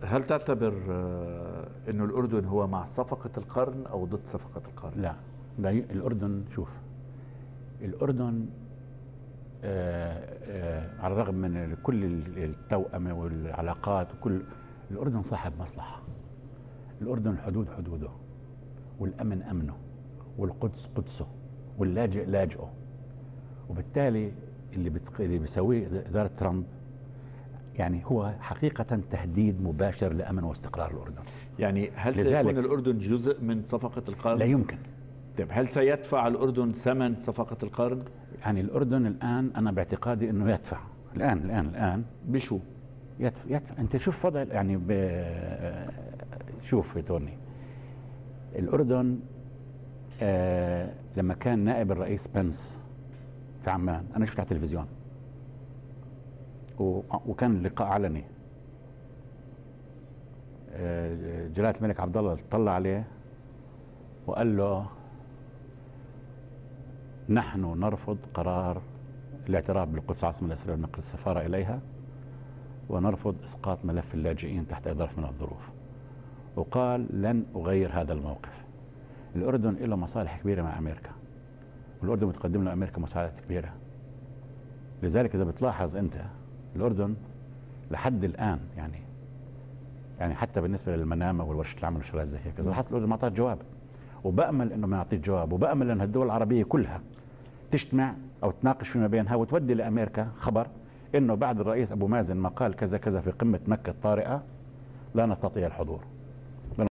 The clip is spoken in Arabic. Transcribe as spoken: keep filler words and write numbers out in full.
هل تعتبر انه الاردن هو مع صفقة القرن او ضد صفقة القرن؟ لا، لا الاردن شوف الاردن آآ آآ على الرغم من كل التوأمة والعلاقات وكل، الاردن صاحب مصلحة. الاردن الحدود حدوده، والامن امنه، والقدس قدسه، واللاجئ لاجئه. وبالتالي اللي بتق... اللي بيسويه اداره ترامب يعني هو حقيقه تهديد مباشر لامن واستقرار الاردن. يعني هل سيكون الاردن جزء من صفقه القرن؟ لا يمكن. طيب هل سيدفع الاردن ثمن صفقه القرن؟ يعني الاردن الان انا باعتقادي انه يدفع الان الان الان بشو؟ يدفع يدفع انت شوف وضع يعني ب... شوف يا توني، الاردن آه لما كان نائب الرئيس بنس في عمان، انا شفت على التلفزيون وكان اللقاء علني، آه جلالة الملك عبد الله طلع عليه وقال له نحن نرفض قرار الاعتراف بالقدس عاصمة الإسرائيلية ونقل السفارة إليها، ونرفض إسقاط ملف اللاجئين تحت أي ظرف من الظروف. وقال لن أغير هذا الموقف. الأردن له مصالح كبيرة مع أمريكا، والأردن متقدم له أمريكا مساعدات كبيرة. لذلك إذا بتلاحظ أنت الأردن لحد الآن يعني يعني حتى بالنسبة للمنامة والورشة العمل والشغلات زي هيك، إذا لاحظت الأردن ما أعطت جواب، وبأمل إنه ما يعطيك جواب، وبأمل أن الدول العربية كلها تجتمع أو تناقش فيما بينها وتودي لأمريكا خبر إنه بعد الرئيس أبو مازن ما قال كذا كذا في قمة مكة الطارئة لا نستطيع الحضور.